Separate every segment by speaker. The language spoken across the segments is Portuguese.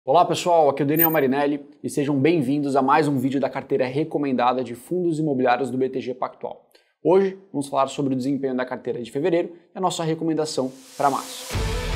Speaker 1: Olá pessoal, aqui é o Daniel Marinelli e sejam bem-vindos a mais um vídeo da carteira recomendada de fundos imobiliários do BTG Pactual. Hoje vamos falar sobre o desempenho da carteira de fevereiro e a nossa recomendação para março.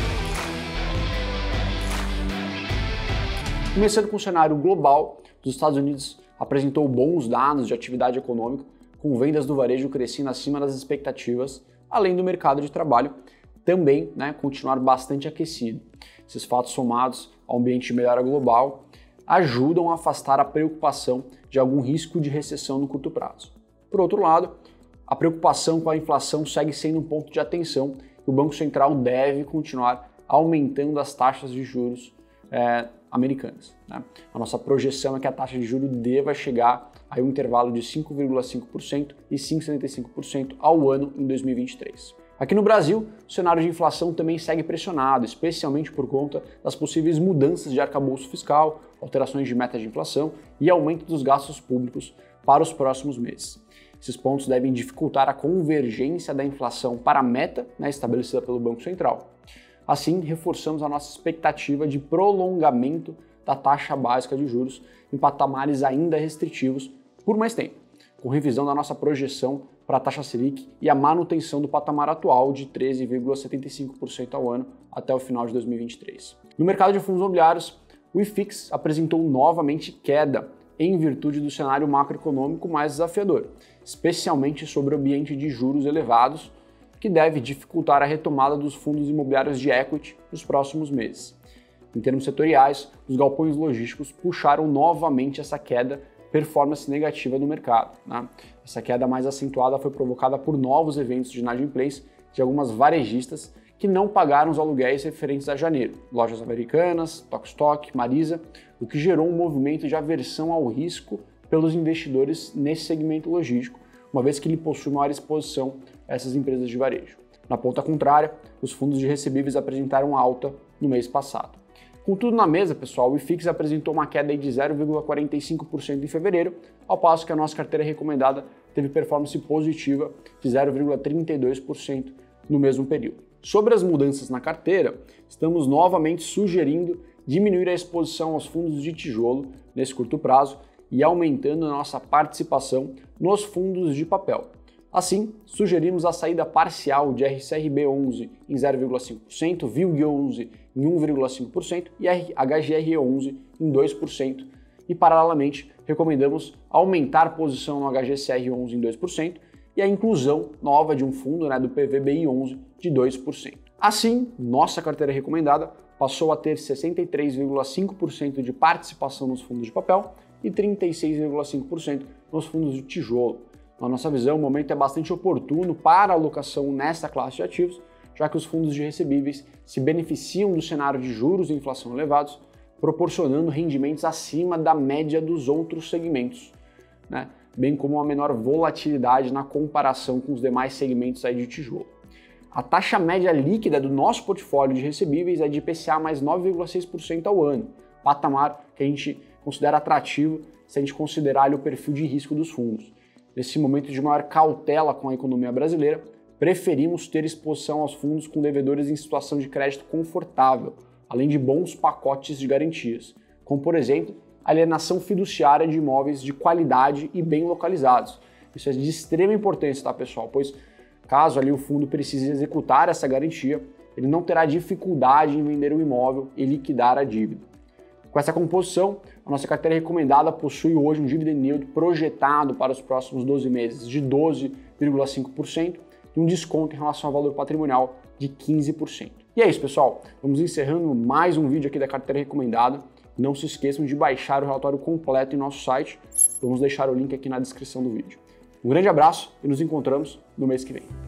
Speaker 1: Começando com o cenário global, os Estados Unidos apresentou bons dados de atividade econômica, com vendas do varejo crescendo acima das expectativas, além do mercado de trabalho também continuar bastante aquecido. Esses fatos somados ao ambiente de melhora global ajudam a afastar a preocupação de algum risco de recessão no curto prazo. Por outro lado, a preocupação com a inflação segue sendo um ponto de atenção e o Banco Central deve continuar aumentando as taxas de juros americanas. A nossa projeção é que a taxa de juros deva chegar a um intervalo de 5,5% e 5,75% ao ano em 2023. Aqui no Brasil, o cenário de inflação também segue pressionado, especialmente por conta das possíveis mudanças de arcabouço fiscal, alterações de meta de inflação e aumento dos gastos públicos para os próximos meses. Esses pontos devem dificultar a convergência da inflação para a meta estabelecida pelo Banco Central. Assim, reforçamos a nossa expectativa de prolongamento da taxa básica de juros em patamares ainda restritivos por mais tempo, com revisão da nossa projeção para a taxa Selic e a manutenção do patamar atual de 13,75% ao ano até o final de 2023. No mercado de fundos imobiliários, o IFIX apresentou novamente queda em virtude do cenário macroeconômico mais desafiador, especialmente sobre o ambiente de juros elevados, que deve dificultar a retomada dos fundos imobiliários de equity nos próximos meses. Em termos setoriais, os galpões logísticos puxaram novamente essa queda performance negativa no mercado. Essa queda mais acentuada foi provocada por novos eventos de inadimplência de algumas varejistas que não pagaram os aluguéis referentes a janeiro, lojas americanas, Tok-Stock, Marisa, o que gerou um movimento de aversão ao risco pelos investidores nesse segmento logístico, uma vez que ele possui maior exposição a essas empresas de varejo. Na ponta contrária, os fundos de recebíveis apresentaram alta no mês passado. Com tudo na mesa, pessoal, o IFIX apresentou uma queda de 0,45% em fevereiro, ao passo que a nossa carteira recomendada teve performance positiva de 0,32% no mesmo período. Sobre as mudanças na carteira, estamos novamente sugerindo diminuir a exposição aos fundos de tijolo nesse curto prazo e aumentando a nossa participação nos fundos de papel. Assim, sugerimos a saída parcial de RCRB11 em 0,5%, VILG11 em 1,5% e HGR11 em 2%. E, paralelamente, recomendamos aumentar posição no HGCR11 em 2% e a inclusão nova de um fundo do PVBI11 de 2%. Assim, nossa carteira recomendada passou a ter 63,5% de participação nos fundos de papel e 36,5% nos fundos de tijolo. Na nossa visão, o momento é bastante oportuno para a alocação nessa classe de ativos, já que os fundos de recebíveis se beneficiam do cenário de juros e inflação elevados, proporcionando rendimentos acima da média dos outros segmentos, bem como uma menor volatilidade na comparação com os demais segmentos de tijolo. A taxa média líquida do nosso portfólio de recebíveis é de IPCA mais 9,6% ao ano, patamar que a gente considera atrativo se a gente considerar o perfil de risco dos fundos. Nesse momento de maior cautela com a economia brasileira, preferimos ter exposição aos fundos com devedores em situação de crédito confortável, além de bons pacotes de garantias, como, por exemplo, a alienação fiduciária de imóveis de qualidade e bem localizados. Isso é de extrema importância, pessoal? Pois caso o fundo precise executar essa garantia, ele não terá dificuldade em vender o imóvel e liquidar a dívida. Com essa composição, a nossa carteira recomendada possui hoje um dividend yield projetado para os próximos 12 meses de 12,5% e um desconto em relação ao valor patrimonial de 15%. E é isso, pessoal. Vamos encerrando mais um vídeo aqui da carteira recomendada. Não se esqueçam de baixar o relatório completo em nosso site. Vamos deixar o link aqui na descrição do vídeo. Um grande abraço e nos encontramos no mês que vem.